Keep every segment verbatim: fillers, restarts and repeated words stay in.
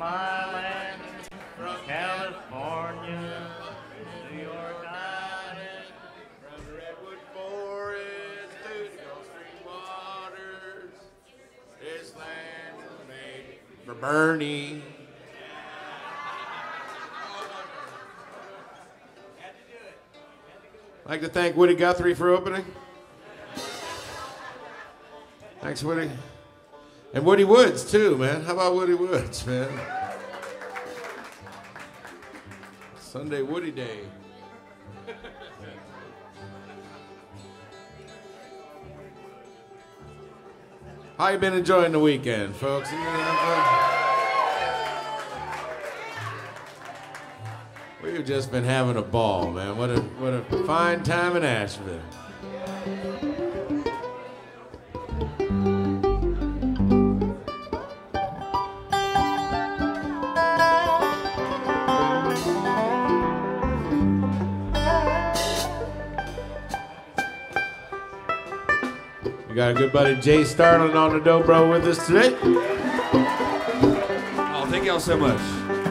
my land, from California, New York Island, from the Redwood Forest to the Gulf Stream waters, this land was made for Bernie. I'd like to thank Woody Guthrie for opening. Thanks, Woody. And Woody Woods, too, man. How about Woody Woods, man? Sunday Woody Day. How you been enjoying the weekend, folks? You been having fun? We've just been having a ball, man. What a what a fine time in Asheville. We got a good buddy Jay Starlin on the dobro with us today. Oh, thank y'all so much.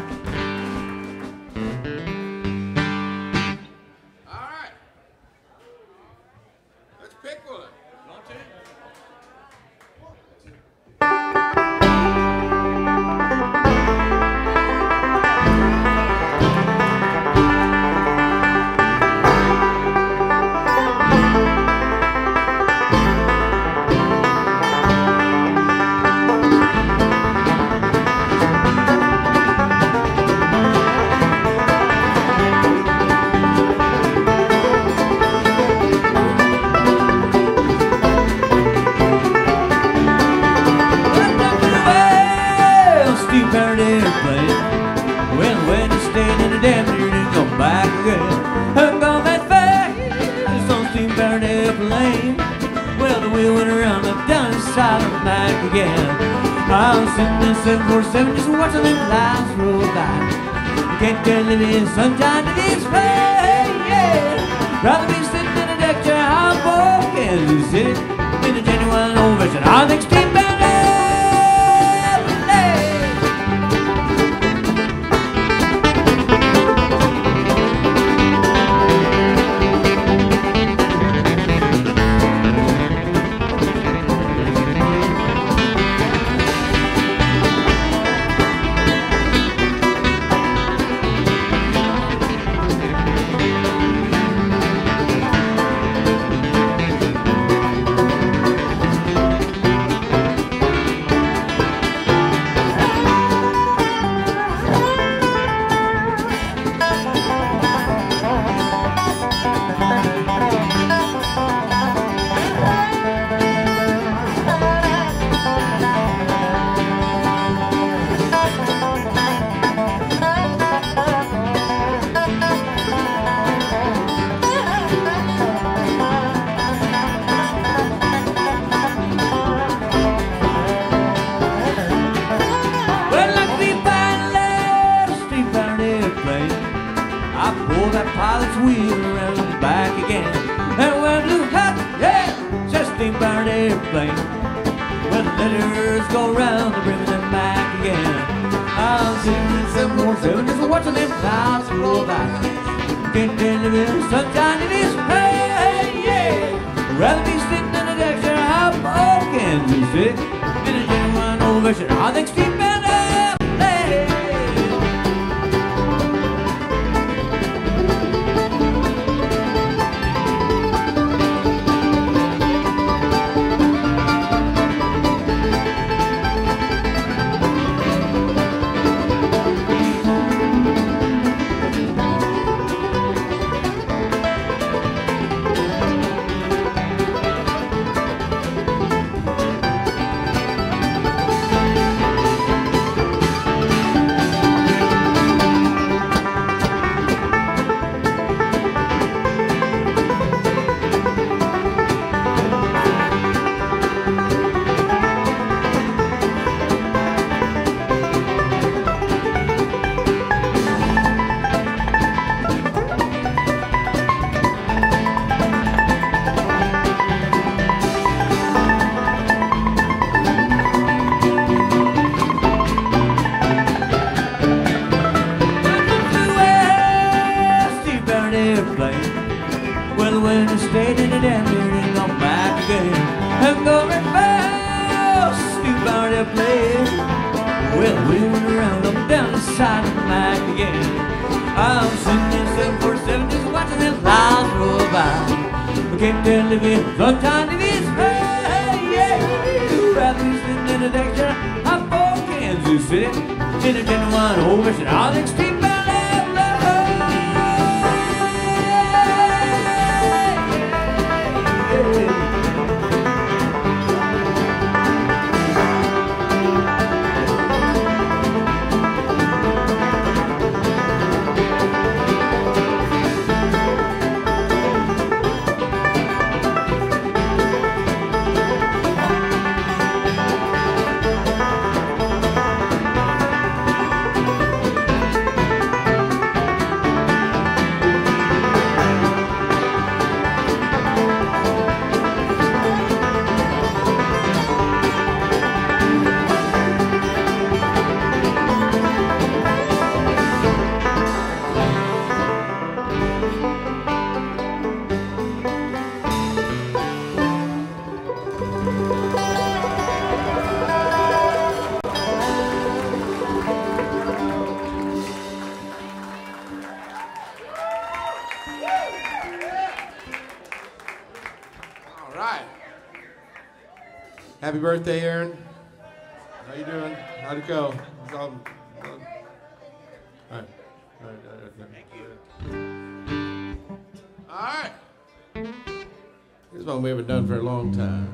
Sunshine to this rain, yeah. Rather be sitting in a deck chair, how can you sit in a genuine old version? I think Steve Bennett. Well, we went around up and down the side of the night again. I was sitting in seven forty-seven just watching them clouds roll by. We can't tell if it's lunchtime, if it's hey, yeah. Rather be sitting in a deck chair out for Kansas City in a genuine old version of the extreme ballet. Happy birthday, Aaron. How you doing? How'd it go? It's all, all right. All right. All right. Thank you. All right. This is one we haven't done for a long time.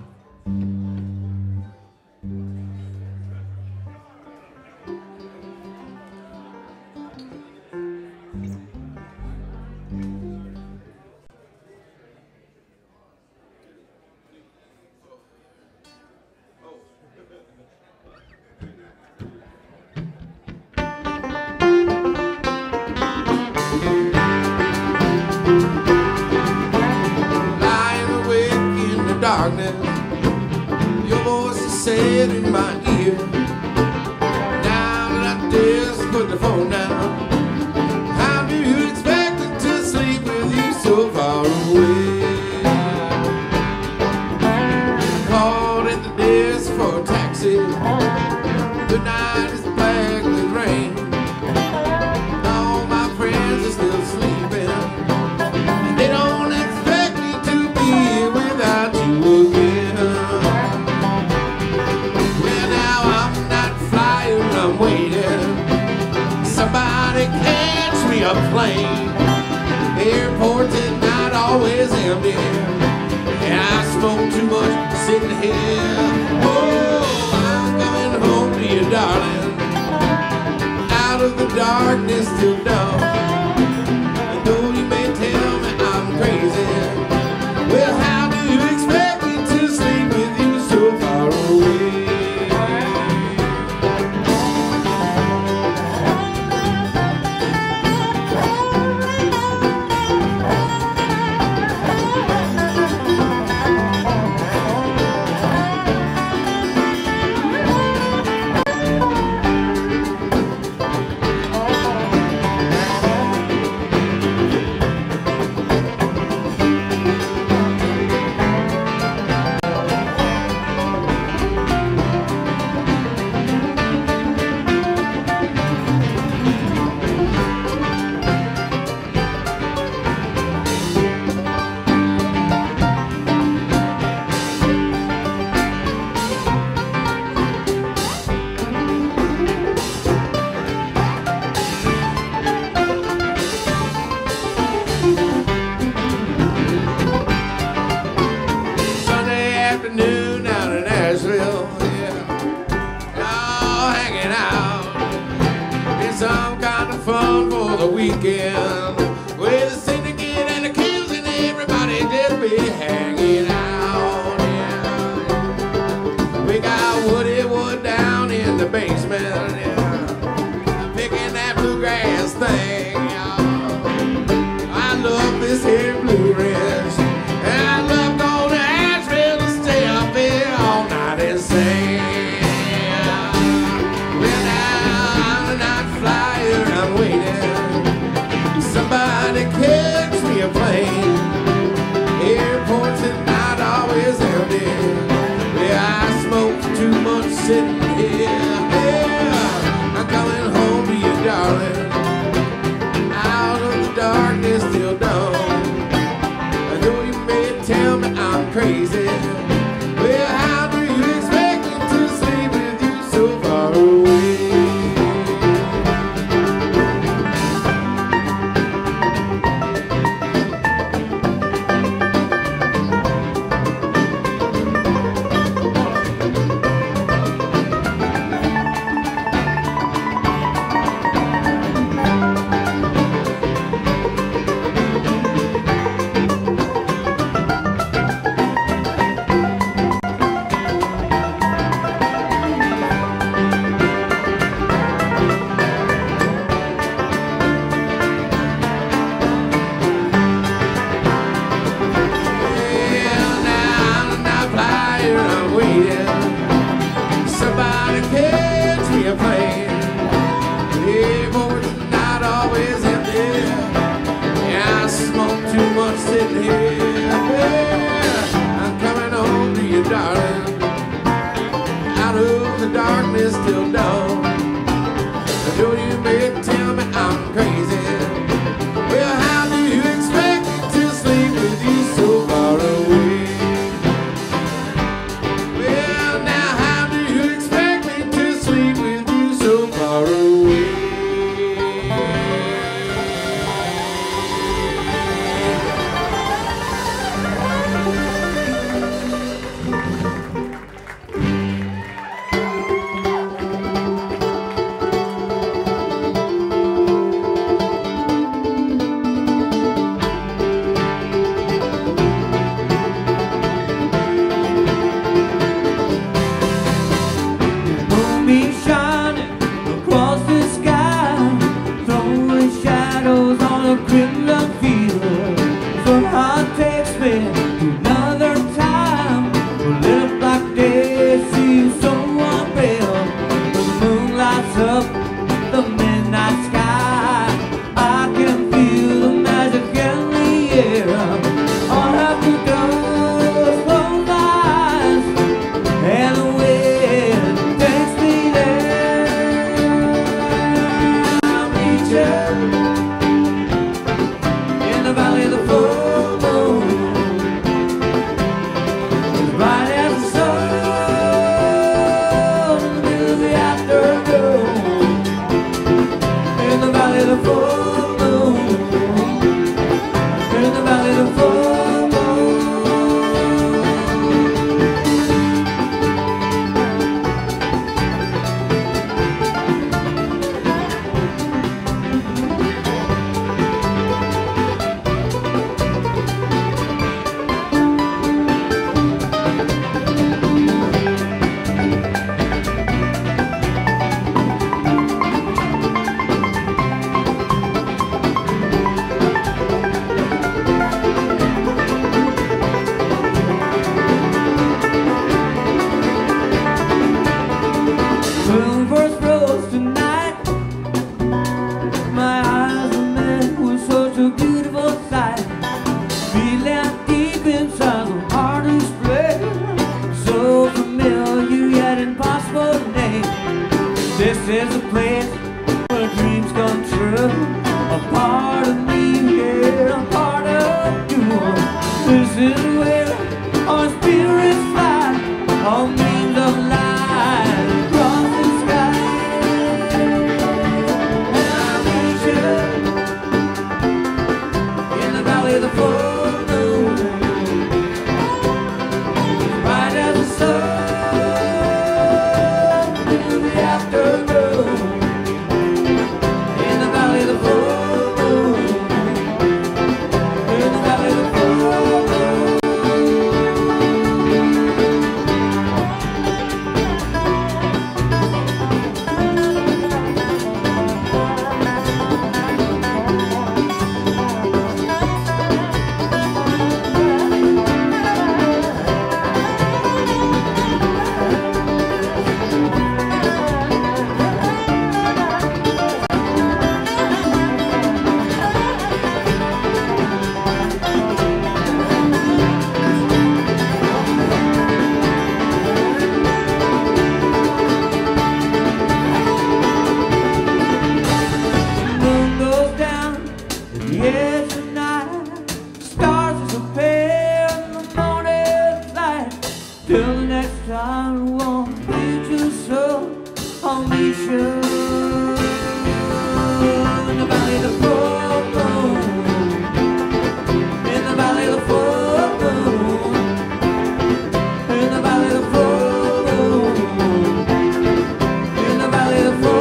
Your voice is said in my ear. Now that I just put the phone down, how do you expect it to sleep with you so far away? Called at the desk for a taxi. The night is black with rain. All my friends are still sleeping, and they don't expect me to be here without you again. Well, now I'm not flying, I'm waiting. Somebody catch me a plane. Airports at night always empty, and I smoke too much sitting here. Oh, I'm coming home to you, darling, out of the darkness till dawn. And though you may tell me I'm crazy, well, how do you expect me to sleep with you so far away? Weekend, where the syndicate and the kills and everybody just be hanging out. Yeah. We got Woody Wood down in the basement, yeah, picking that bluegrass thing. Yeah. I love this here Blue Ridge, and I love going to Asheville to stay up here all night and sing. Yeah. Well, now I'm a night flyer, I'm waiting. Somebody catch me a plane. Airports at night always empty. Yeah, I smoke too much sitting here. Yeah. lights up the midnight sky. I can feel the magic in the air. All I have to do is close my eyes, and the wind takes me there. I'll meet you in the valley of the full moon, right as the sun in the middle of the afternoon. In the valley of the full moon, in the valley of the full moon. Moon first rose tonight, my eyes were met with such a beautiful sight. Feeling deep inside the heart to spread, so familiar yet impossible to name. This is a place where dreams come true. A part of me, yeah, a part of you. This is where our spirits fly on wings of light across the sky. And I'll meet you in the valley of the full moon, right as the sun in the afternoon. In the valley of the full moon, in the valley of the full moon. Moon goes down at the edge of night. Stars disappear in the morning light. Till the next time I won't meet you, so I'll meet you in the valley of the full moon. In the valley of the full moon. In the valley of the full moon. In the valley of the full moon.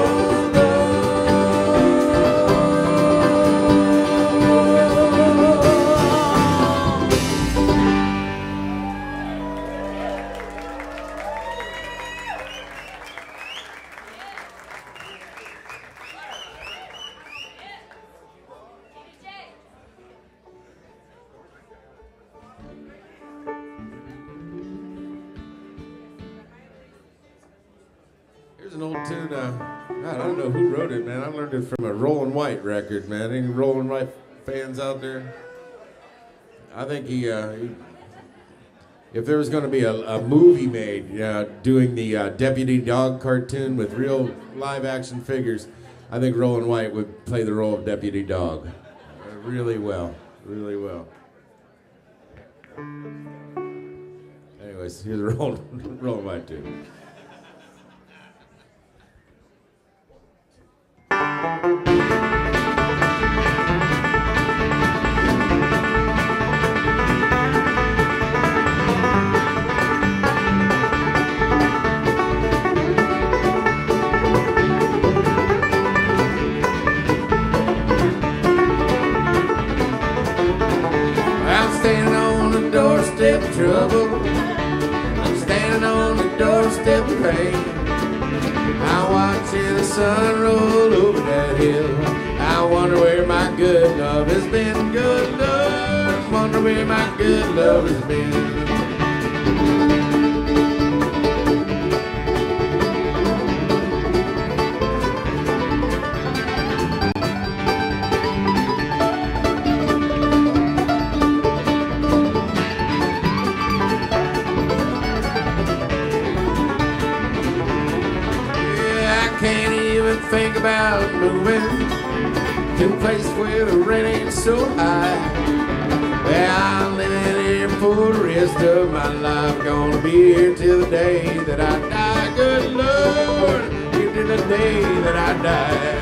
Here's an old tune. Uh, God, I don't know who wrote it, man. I learned it from a Rollin' White record, man. Any Rollin' White fans out there? I think he, uh, he if there was going to be a, a movie made uh, doing the uh, Deputy Dog cartoon with real live-action figures, I think Rollin' White would play the role of Deputy Dog uh, really well, really well. Anyways, here's a Rollin' Rollin' White tune. I'm standing on the doorstep of trouble. I'm standing on the doorstep of pain. I watch the sun roll over that hill. I wonder where my good love has been. Good love, wonder where my good love has been. ever think about moving to a place where the rent ain't so high? Well, I'm living here for the rest of my life. Gonna be here till the day that I die. Good Lord, here till the day that I die.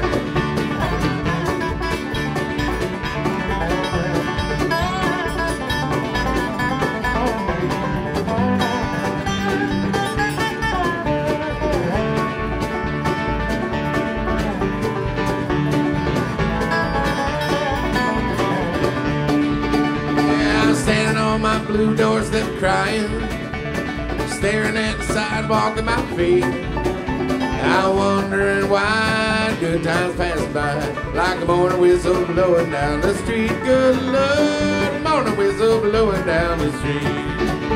Blue doorstep crying, staring at the sidewalk at my feet. I'm wondering why good times pass by, like a morning whistle blowing down the street. Good Lord, morning whistle blowing down the street.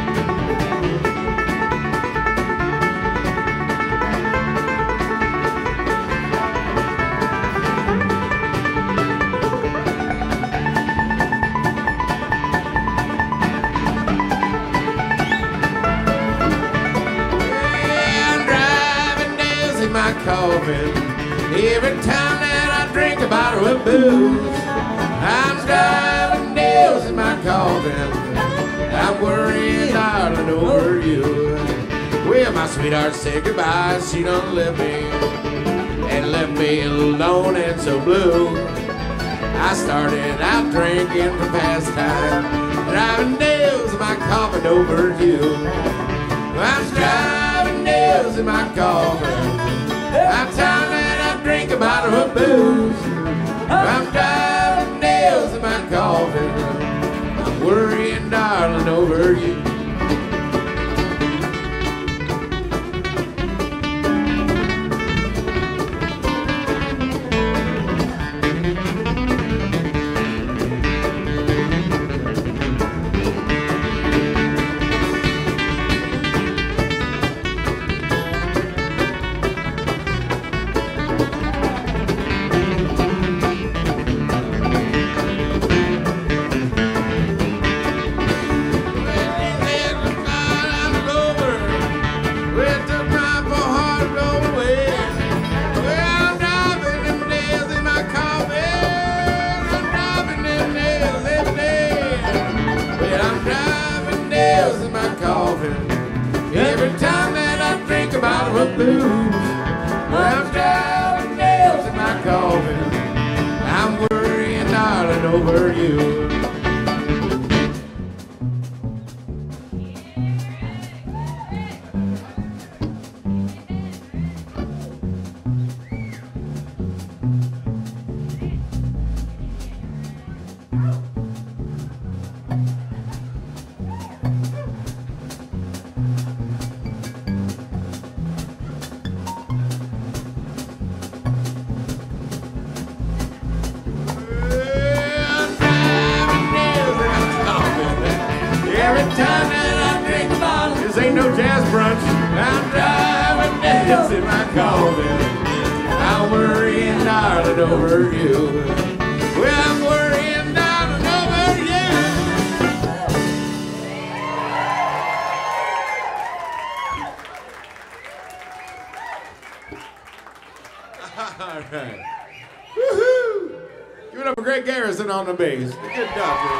Coffin. Every time that I drink a bottle of booze, I'm driving nails in my coffin. I'm worrying, darling, over you. Well, my sweetheart said goodbye. She done left me and left me alone and so blue. I started out drinking for pastime, driving nails in my coffin over you. I'm driving nails in my coffin. I'm time that I drink a bottle of booze. I'm driving nails in my coffin. I'm worrying, darling, over you. Every time that I drink a bottle of booze, I'm driving nails in my coffin. I'm worrying, darling, over you. Every time that I drink a bottle, this ain't no jazz brunch. I'm driving nails in my coffin. I'm worrying, darling, over you. Well, I'm worrying, darling, over you. All right. Woohoo! Give it up for Greg Garrison on the bass. Good job, Greg.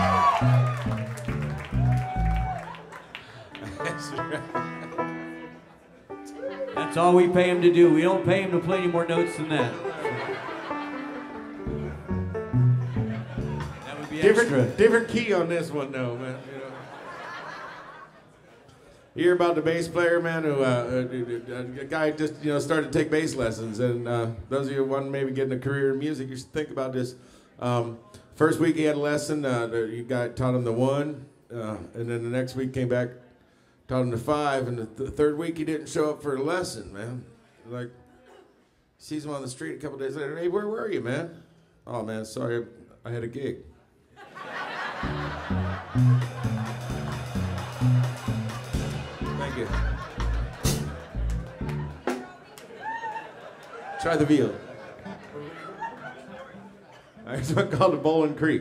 That's all we pay him to do. We don't pay him to play any more notes than that. That would be different, extra. different key on this one, though, man. You know. You hear about the bass player, man, who uh, a, a guy just you know started to take bass lessons, and uh, those of you who want to maybe get in a career in music, you should think about this. Um, first week he had a lesson. Uh, you guy taught him the one, uh, and then the next week came back. Taught him to five, and the th- third week he didn't show up for a lesson, man. Like, sees him on the street a couple days later. Hey, where were you, man? Oh, man, sorry, I had a gig. Thank you. Try the veal. It's one called the Bowling Creek.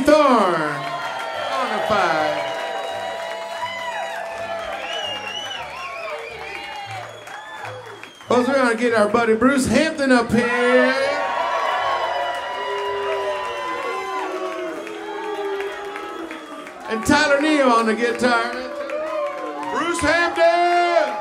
Thorne. Honor five. Folks, we're gonna get our buddy Bruce Hampton up here. And Tyler Neal on the guitar. Bruce Hampton!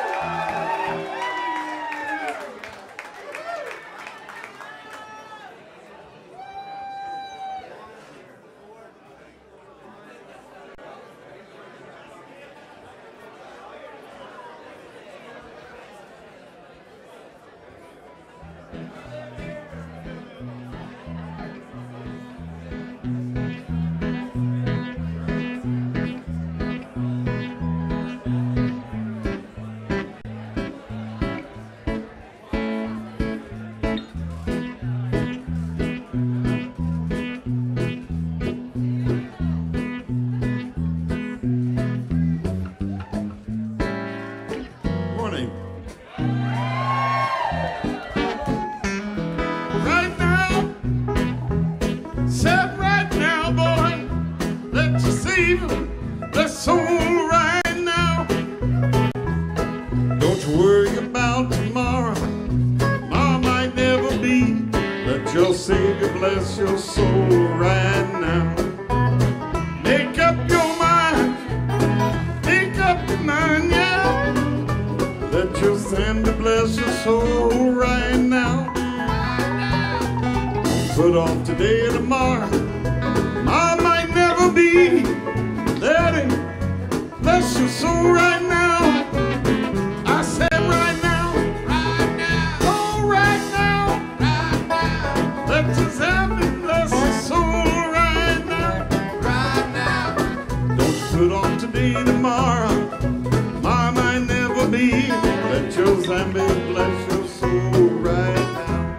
Bless your soul right now. Make up your mind, make up your mind, yeah. Let your Savior bless your soul right now. Put off today or tomorrow, I might never be. Let Him bless your soul right now. I said right now, right now, oh right now, right now. Let your Savior bless your soul right now, right now. Don't you put off today or tomorrow, I might never be. Let your Savior bless your soul right now.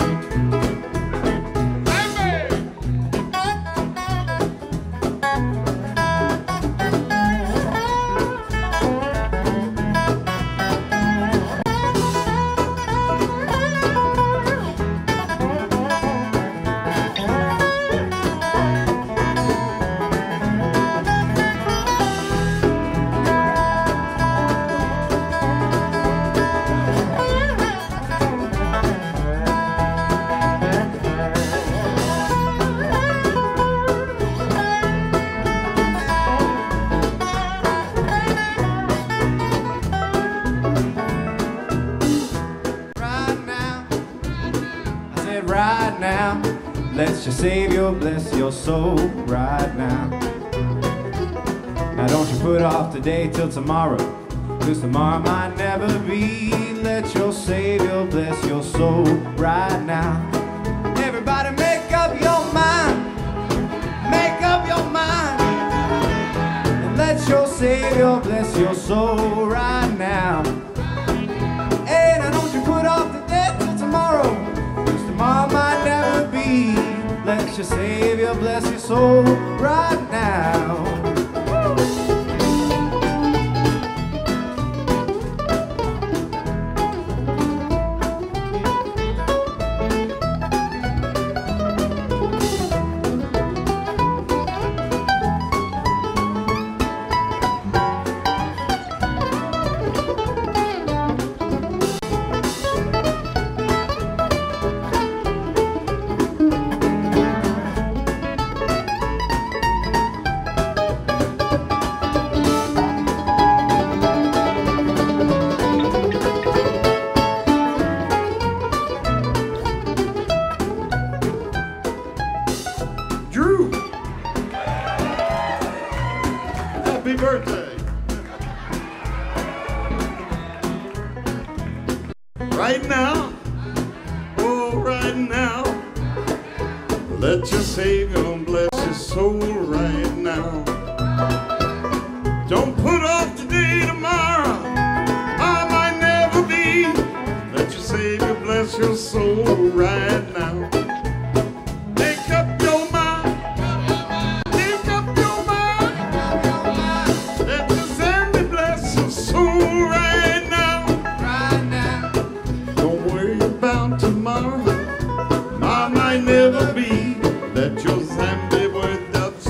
Right now, let your Savior bless your soul right now. Now don't you put off today till tomorrow, 'cause tomorrow might never be. Let your Savior bless your soul right now. Everybody make up your mind, make up your mind, and let your Savior bless your soul right now. Hey, now don't you put off today till tomorrow, tomorrow might never be. Let your Savior bless your soul right now. Happy birthday. Right now, oh right now, let your Savior bless your soul right now. Don't put off today, tomorrow, I might never be. Let your Savior bless your soul right now. Make up your mind, make up your mind. Let your Savior bless your soul right now, right now. Don't worry about tomorrow, I might never be. Let your Savior with the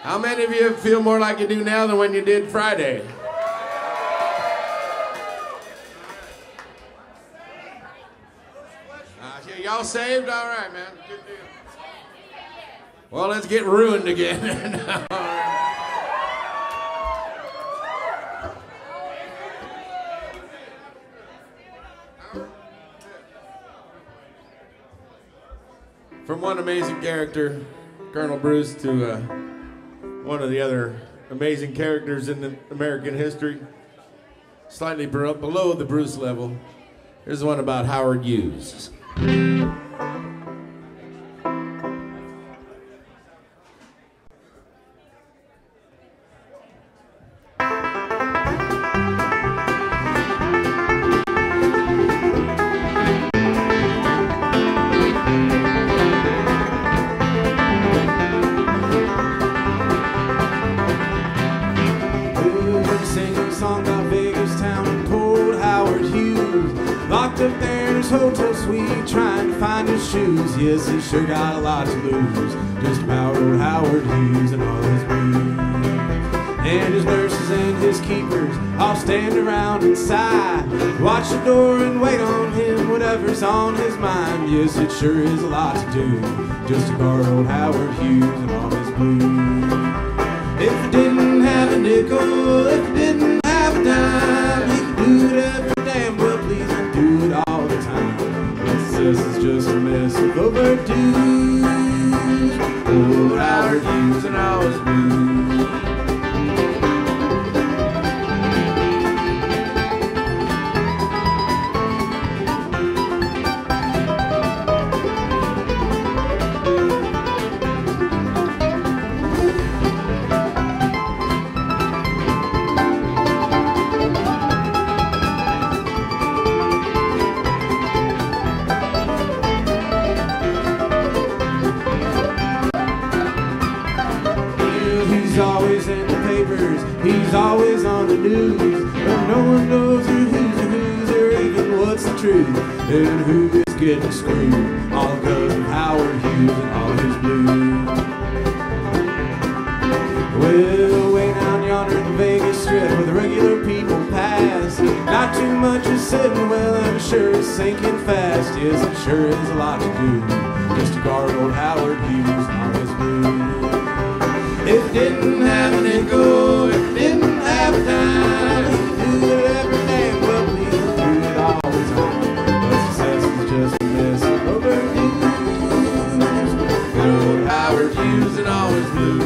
How many of you feel more like you do now than when you did Friday? Uh, y'all saved? All right, man. Good deal. Well, let's get ruined again. From one amazing character, Colonel Bruce, to uh, one of the other amazing characters in the American history, slightly below the Bruce level. Here's one about Howard Hughes. Hotel suite trying to find his shoes. Yes, he sure got a lot to lose. Just about old Howard Hughes and all his blues. And his nurses and his keepers all stand around and sigh, watch the door and wait on him, whatever's on his mind. Yes, it sure is a lot to do. Just to guard old Howard Hughes and all his blues. If he didn't have a nickel, if he didn't have a dime, he could do it every damn well, please, and do it all the time. This is just a mess of overdue. Old Howard Hughes and all his blues. He's always on the news, but no one knows who who's or who's or even what's the truth, and who is getting screwed, all because of Howard Hughes and all his blues. Well, way down yonder in the Vegas Strip where the regular people pass, not too much is sitting well, I'm sure it's sinking fast. Yes, it sure is a lot to do, just to guard old Howard Hughes and all his blues. If he didn't have a nickel, if he didn't have a dime, he could do it every damn well, please, and do it all the time. But success is just a mess of overdue. Good old Howard Hughes and all his blues.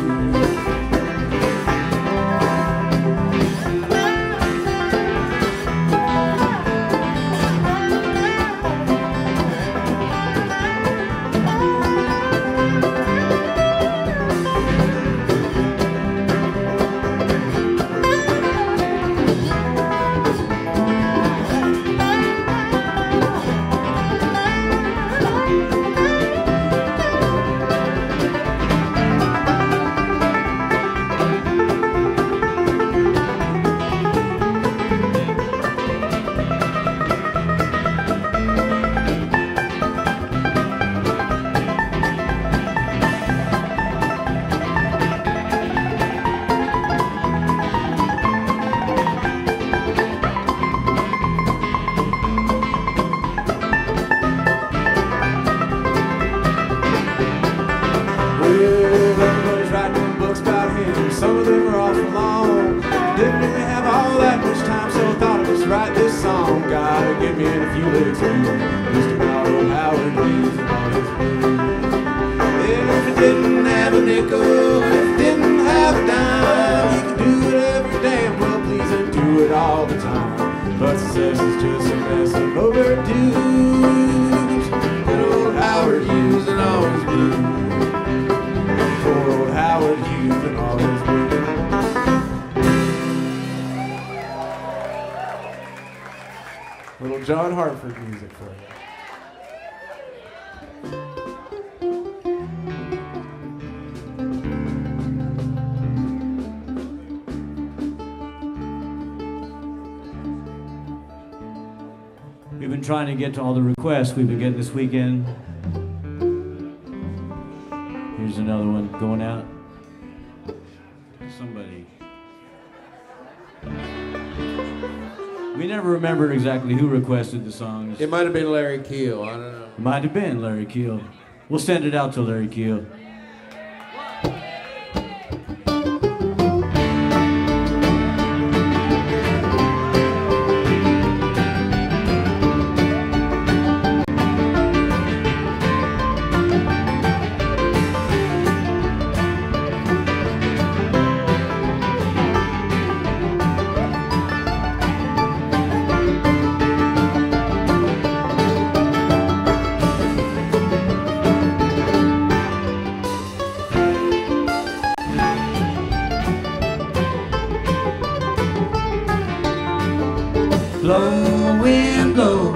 John Hartford music for you. We've been trying to get to all the requests we've been getting this weekend. Here's another one going out. somebody. We never remembered exactly who requested the songs. It might have been Larry Keel. I don't know. It might have been Larry Keel. We'll send it out to Larry Keel. Blow, wind, blow,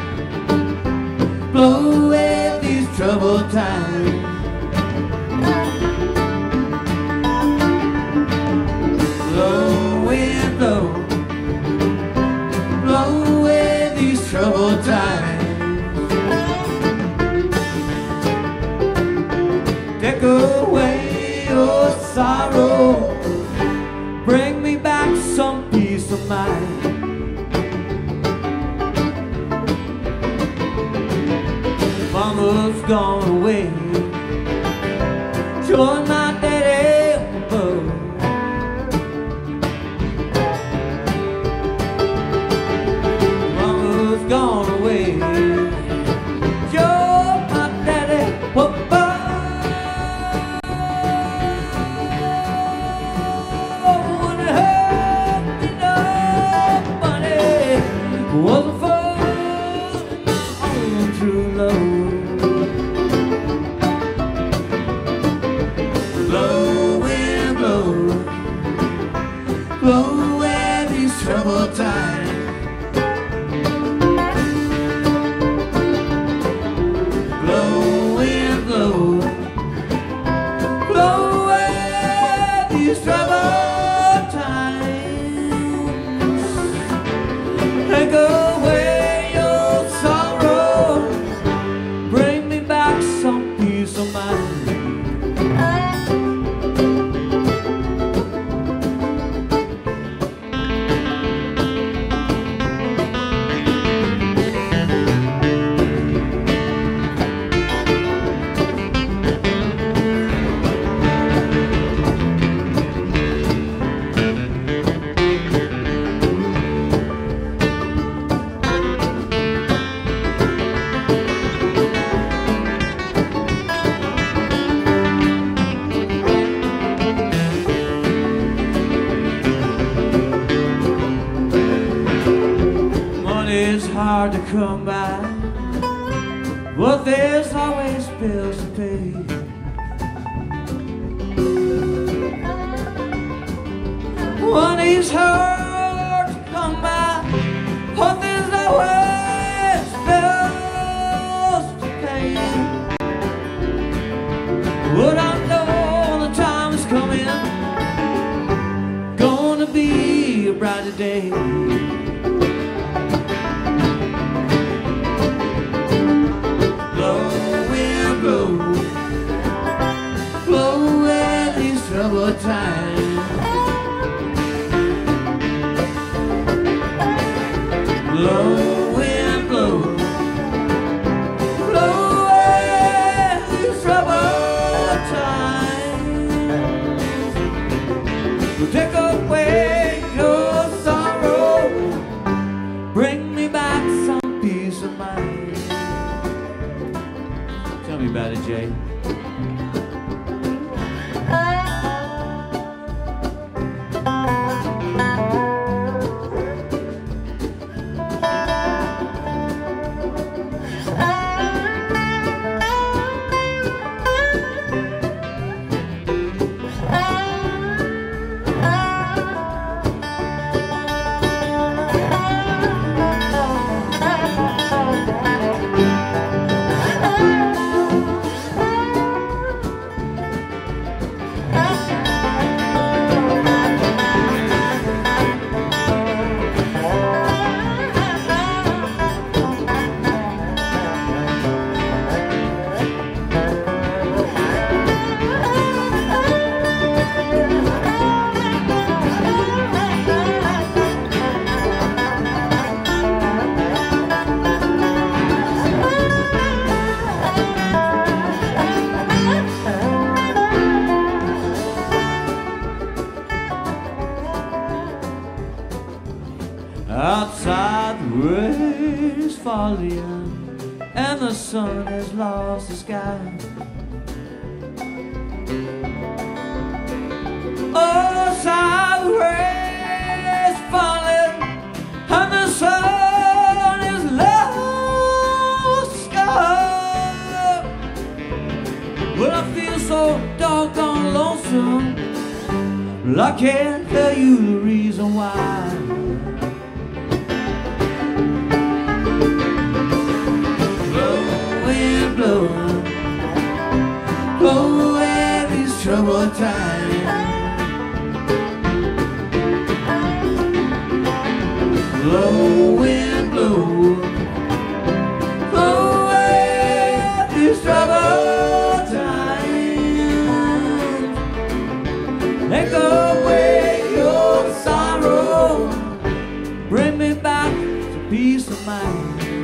blow away these troubled times. Blow, wind, blow, blow away these troubled times. Take away your sorrow, bring me back some peace of mind. Mama's gone away, join my daddy above. Mama's gone away, join my daddy above. When it hurt me, nobody wasn't for all true love. Blow away these troubled times. Blow, wind, blow, blow away these troubled times. Take away your sorrow, bring me back some peace of mind. It's hard to come by, but there's always bills to pay. Money's hard to come by, but there's always bills to pay. But I know the time is coming, gonna be a brighter day. Blow, blow away these troubled times. Blow, wind, blow, blow away these troubled times. Well, take away your sorrow, bring me back some peace of mind. Tell me about it, Jay. Outside the rain is falling and the sun has lost the sky. Outside the rain is falling and the sun has lost the sky. Well, I feel so doggone lonesome, well, I can't tell you the reason why. Blow, blow away these troubled times. Blow, wind, blow, blow away these troubled times. Take away your sorrow, bring me back to peace of mind.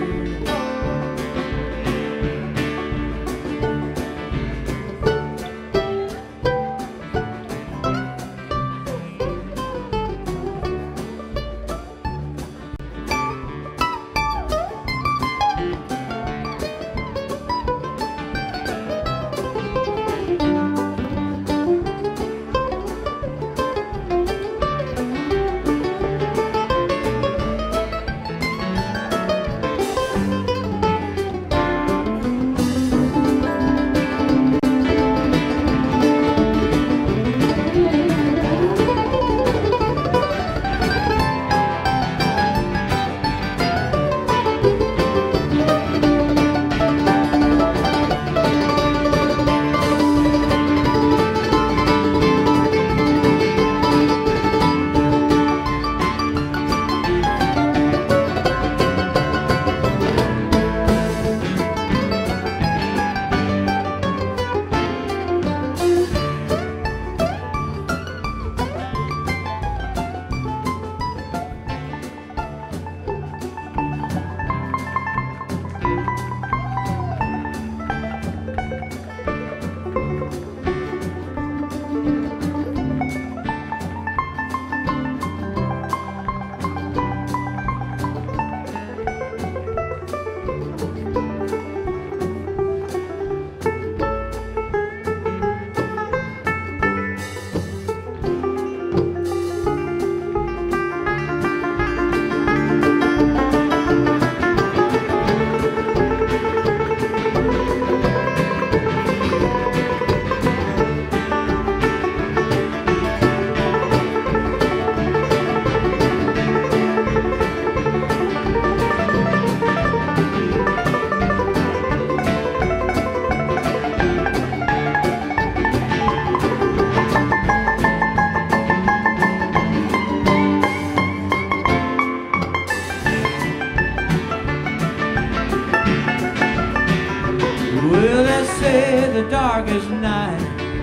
The darkest night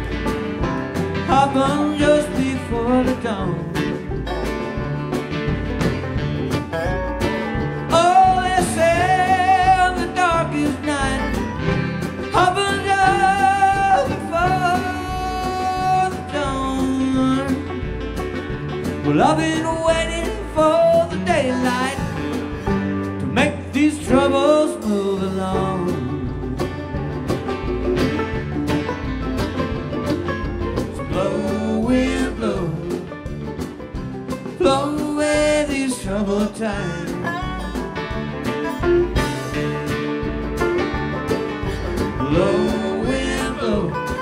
happened just before the dawn. Oh, they say the darkest night happened just before the dawn. Well, I've been waiting for the daylight to make these troubles move along. Blow away these troubled times. Blow, wind, blow,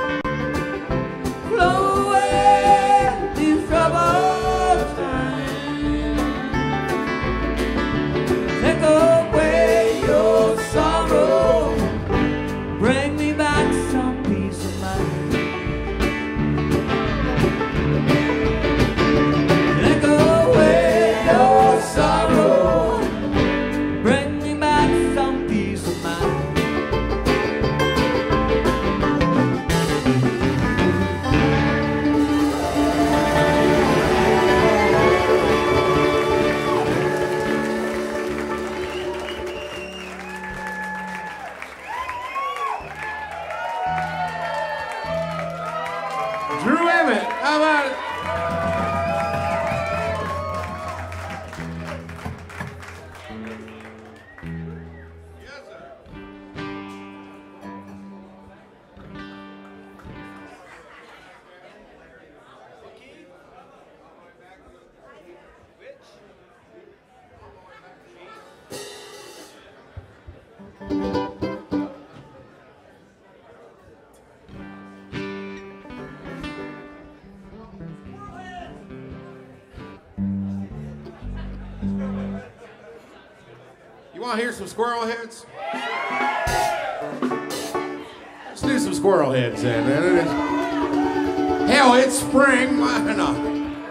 blow away these troubled times. Take away your sorrow, bring me back some peace of mind. Sorrow, want to hear some squirrel heads? Let's do some squirrel heads then, man. Hell, it's spring. Why not?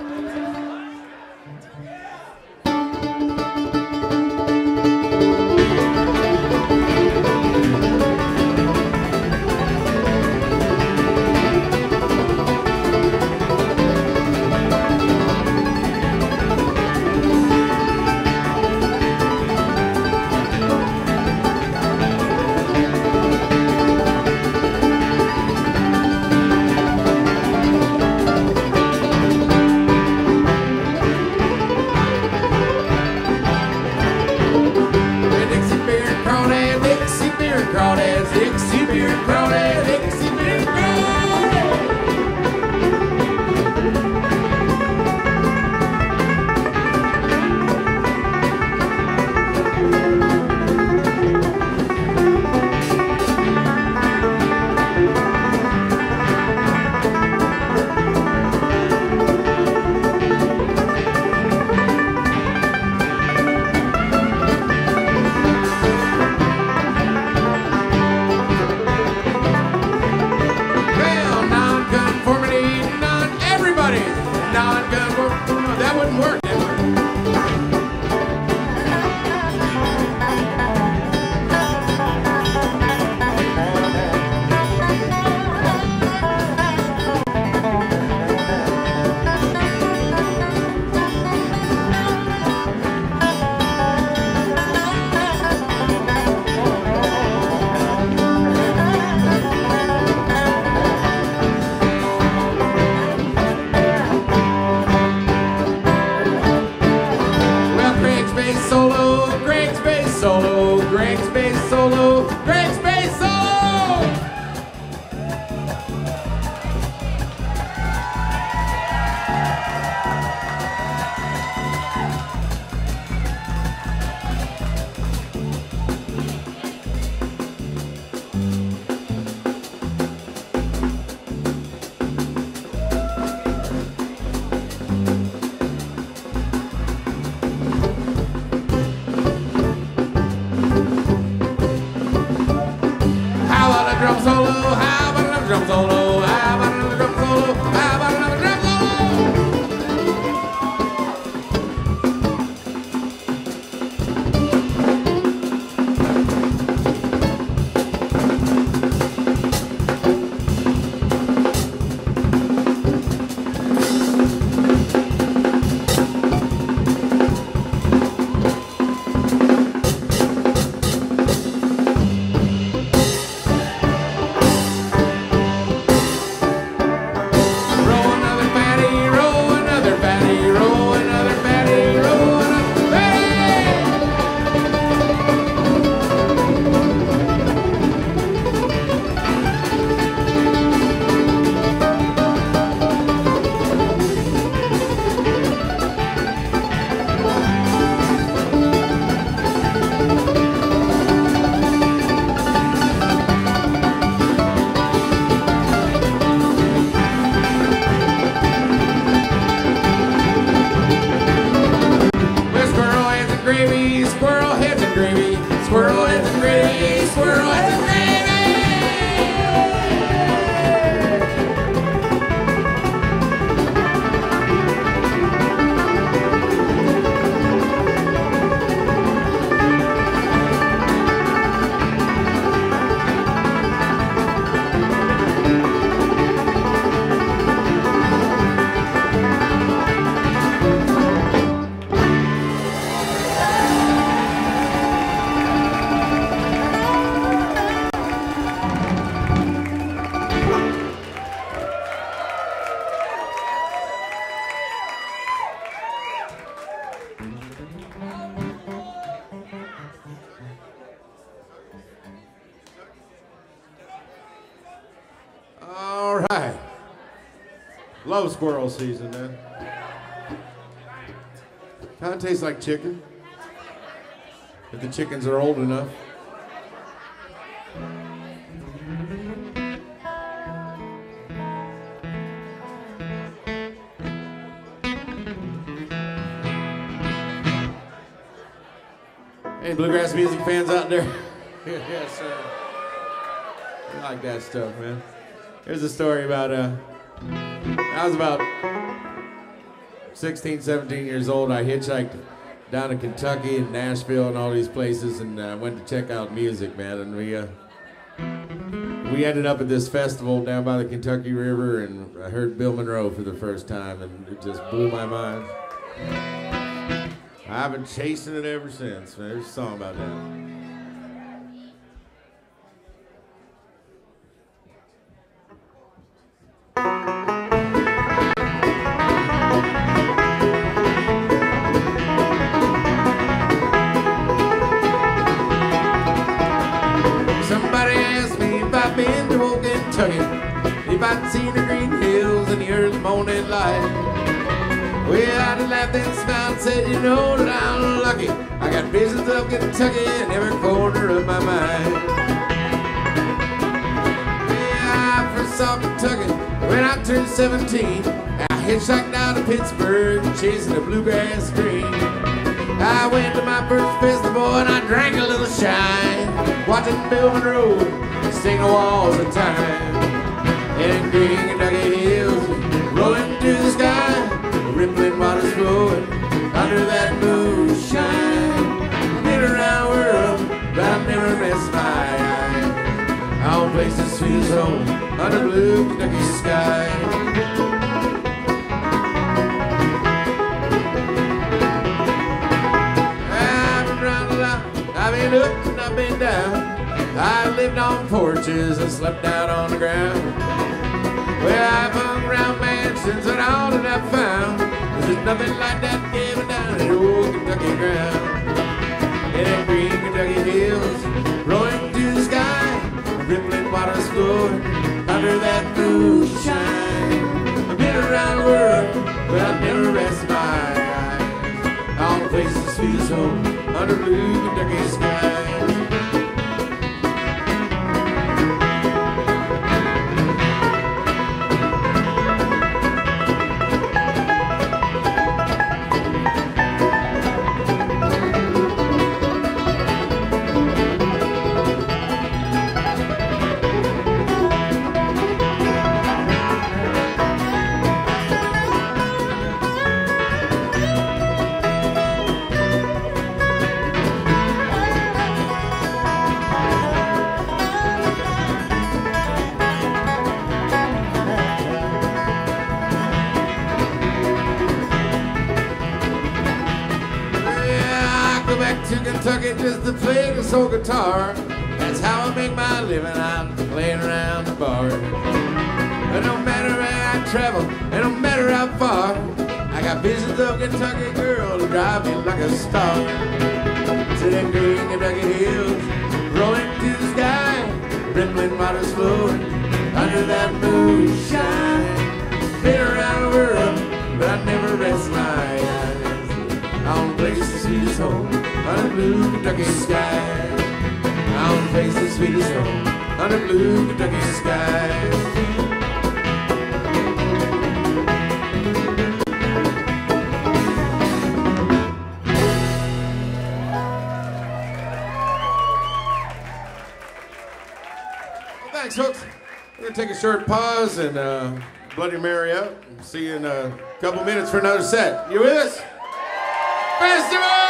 Love squirrel season, man. Kind of tastes like chicken, if the chickens are old enough. Any bluegrass music fans out there? Yes, sir. I like that stuff, man. Here's a story about, uh, I was about sixteen, seventeen years old. I hitchhiked down to Kentucky and Nashville and all these places, and I uh, went to check out music, man. And we, uh, we ended up at this festival down by the Kentucky River, and I heard Bill Monroe for the first time, and it just blew my mind. I've been chasing it ever since. Man. There's a song about that. Somebody asked me if I'd been to old Kentucky, if I'd seen the green hills and the early morning light. Well, I just laughed and smiled and said, you know that I'm lucky. I got visions of Kentucky in every corner of my mind. Yeah, I first saw Kentucky when I turned seventeen. I hitchhiked down to Pittsburgh chasing a bluegrass dream. I went to my first festival and I drank a little shine, watching Bill Monroe sing the walls of time. And green Kentucky hills rolling through the sky, rippling waters flowing under that moonshine. I've been around the world, but I've never rest my eyes on places sweet as home under blue Kentucky sky. I've been round a lot, I've been up and I've been down. I've lived on porches and slept out on the ground. Well, I've hung around mansions and all that I've found, there's nothing like that giving down in old Kentucky ground. And them green Kentucky hills rolling through the sky, rippling waters flowing under that moonshine. I've been around the world, but I've never rest my eyes on places sweet as home under blue Kentucky skies. Kentucky just to play this old guitar. That's how I make my living out playing around the bar. But no matter where I travel, and no matter how far, I got visions of Kentucky girl who drive me like a star. To them green Kentucky hills, rolling through the sky, rippling waters flowing under that moonshine. Been around the world, but I never rest my eyes on places sweet as home under blue Kentucky sky. On places sweet as home under blue Kentucky sky. Well, thanks, folks. We're gonna take a short pause and uh, Bloody Mary out. See you in a couple minutes for another set. You with us? Festival!